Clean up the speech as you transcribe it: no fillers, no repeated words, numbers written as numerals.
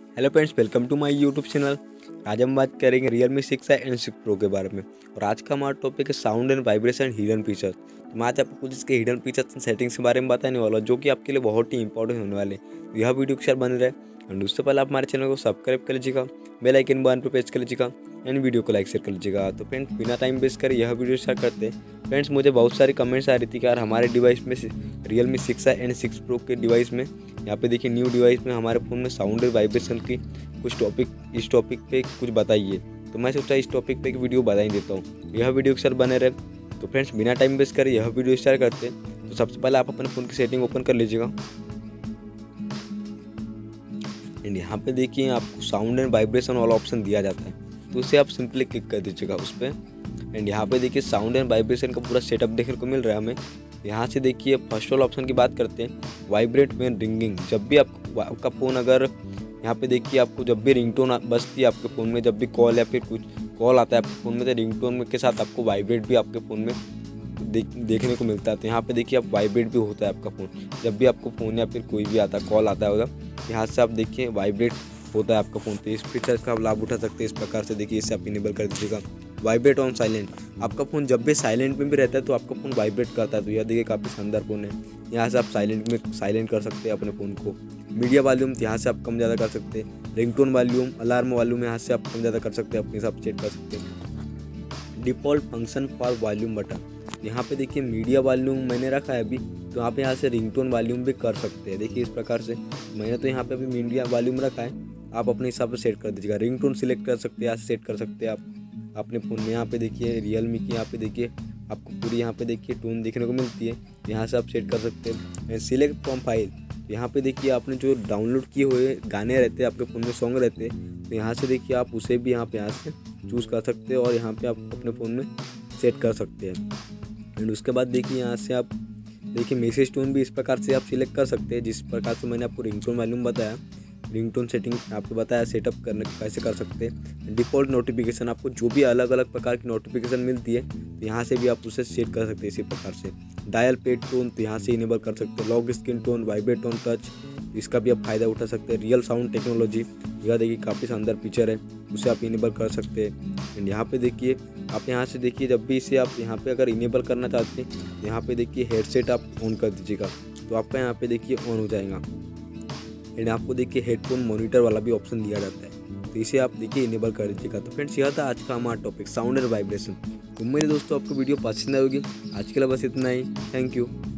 Hello friends, welcome to my YouTube channel. आज हम बात करेंगे Realme 6i एंड 6 Pro के बारे में। और आज का हमारा टॉपिक है sound and vibration and hidden features. तो मैं आज आपको कुछ इसके हिडन फीचर्स एंड सेटिंग्स के बारे में बताने वाला हूँ, जो कि आपके लिए बहुत ही इंपॉर्टेंट होने वाले हैं। यह वीडियो के साथ बन रहा है। एंड उससे पहले आप हमारे चैनल को सब्सक्राइब कर लीजिएगा, बेल आइकन बटन पर प्रेस कर लीजिएगा एंड वीडियो को लाइक शेयर कर लीजिएगा। तो फ्रेंड्स, बिना टाइम वेस्ट कर यह वीडियो स्टार्ट करते हैं। फ्रेंड्स, मुझे बहुत सारी कमेंट्स आ रही थी कि यार हमारे डिवाइस में Realme 6i एंड 6 Pro के डिवाइस में, यहाँ पे देखिए न्यू डिवाइस में हमारे फ़ोन में साउंड और वाइब्रेशन की इस टॉपिक पे कुछ बताइए। तो मैं सोचा इस टॉपिक पे एक वीडियो बता ही देता हूँ। यह वीडियो के साथ बने रहे। तो फ्रेंड्स, बिना टाइम वेस्ट कर यह वीडियो स्टार्ट करते हैं। तो सबसे पहले आप अपने फ़ोन की सेटिंग ओपन कर लीजिएगा। एंड यहाँ पे देखिए आपको साउंड एंड वाइब्रेशन वाला ऑप्शन दिया जाता है, तो उसे आप सिंपली क्लिक कर दीजिएगा उस पर। एंड यहाँ पे देखिए साउंड एंड वाइब्रेशन का पूरा सेटअप देखने को मिल रहा है हमें। यहाँ से देखिए फर्स्ट वाला ऑप्शन की बात करते हैं, वाइब्रेट व्हेन रिंगिंग। जब भी आपका फ़ोन अगर यहाँ पे देखिए आपको जब भी रिंगटोन बजती है आपके फ़ोन में, जब भी कॉल या फिर कुछ कॉल आता है आपके फ़ोन में, तो रिंगटोन के साथ आपको वाइब्रेट भी आपके फ़ोन में देखने को मिलता है। तो यहाँ पे देखिए आप वाइब्रेट भी होता है आपका फ़ोन, जब भी आपको फ़ोन या फिर कोई भी आता है कॉल आता है होगा, यहाँ से आप देखिए वाइब्रेट होता है आपका फ़ोन। तो इस फीचर का आप लाभ उठा सकते हैं इस प्रकार से। देखिए इसे आप इनेबल कर दीजिएगा, वाइब्रेट ऑन साइलेंट। आपका फ़ोन जब भी साइलेंट में भी रहता है तो आपका फ़ोन वाइब्रेट करता है। तो यह देखिए काफ़ी शानदार फ़ोन है। यहाँ से आप साइलेंट कर सकते हैं अपने फ़ोन को। मीडिया वॉल्यूम यहाँ से आप कम ज़्यादा कर सकते हैं। रिंगटोन वॉल्यूम, अलार्म वॉल्यूम यहाँ से आप कम ज़्यादा कर सकते हैं, अपने हिसाब से सेट कर सकते हैं। Default function for volume button, यहाँ पे देखिए मीडिया वॉल्यूम मैंने रखा है अभी, तो आप यहाँ से रिंगटोन वॉल्यूम भी कर सकते हैं। देखिए इस प्रकार से मैंने तो यहाँ पे अभी मीडिया वॉल्यूम रखा है, आप अपने हिसाब से सेट कर दीजिएगा। रिंगटोन सिलेक्ट कर सकते हैं, यहाँ से सेट कर सकते हैं आप अपने फ़ोन में। यहाँ पे देखिए रियलमी की यहाँ पे देखिए आपको पूरी यहाँ पे देखिए टोन देखने को मिलती है, यहाँ से आप सेट कर सकते हैं। सिलेक्ट फ्रॉम फाइल, यहाँ पे देखिए आपने जो डाउनलोड किए हुए गाने रहते हैं आपके फ़ोन में, सॉन्ग रहते हैं, तो यहाँ से देखिए आप उसे भी यहाँ से चूज़ कर सकते हैं और यहाँ पे आप अपने फ़ोन में सेट कर सकते हैं। एंड उसके बाद देखिए यहाँ से आप देखिए मैसेज टोन भी इस प्रकार से आप सिलेक्ट कर सकते हैं, जिस प्रकार से मैंने आपको रिंगटोन वॉल्यूम बताया, रिंगटोन सेटिंग आपको बताया सेटअप करने कैसे कर सकते हैं। डिफ़ॉल्ट नोटिफिकेशन, आपको जो भी अलग अलग प्रकार की नोटिफिकेशन मिलती है तो यहाँ से भी आप उसे सेट कर सकते हैं इसी प्रकार से। डायल पेड टोन, तो यहाँ से इनेबल कर सकते हैं। Lock screen tone, vibrate tone touch, इसका भी आप फ़ायदा उठा सकते हैं। रियल साउंड टेक्नोलॉजी, यह देखिए काफ़ी शानदार फीचर है, उसे आप इनेबल कर सकते हैं। एंड यहाँ पे देखिए आप यहाँ से देखिए जब भी इसे आप यहाँ पे अगर इनेबल करना चाहते हैं, यहाँ पे देखिए हेडसेट आप ऑन कर दीजिएगा, तो आपका यहाँ पे देखिए ऑन हो जाएगा। एंड आपको देखिए हेडफोन मॉनिटर वाला भी ऑप्शन दिया जाता है, तो इसे आप देखिए इनेबल कर दीजिएगा। तो फ्रेंड्स, यह था आज का हमारा टॉपिक साउंड एंड वाइब्रेशन। तो मेरे दोस्तों आपको वीडियो पसंद आएगी। आज के लिए बस इतना ही। Thank you.